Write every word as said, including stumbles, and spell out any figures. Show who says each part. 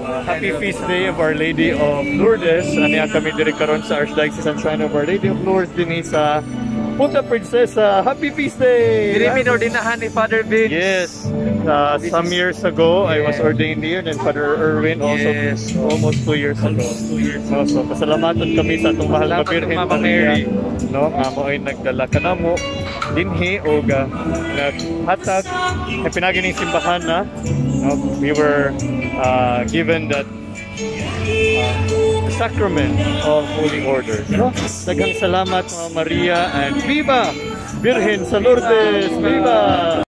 Speaker 1: happy feast day of Our Lady of Lourdes. Aniya kami diri karon sa Archdiocesan Shrine of Our Lady of Lourdes dinhi sa Punta Princesa. Happy feast day!
Speaker 2: Diri minordinahan ni Father Vince.
Speaker 1: Yes. Uh, some years ago, yeah. I was ordained here, and Father Erwin also
Speaker 2: yes.
Speaker 1: almost two years ago.
Speaker 2: two years
Speaker 1: ago. So, pasalamatan kami sa itong mahal na Birhen
Speaker 2: Mama Mary.
Speaker 1: No, nga mo ay nagdala ka na mo dinhi o ga naghatag na pinagining simbahan na. No, we were uh, given that uh, the sacrament of Holy Order. No? Daghang salamat mga Maria and Viva Birhen sa Lourdes! Viva!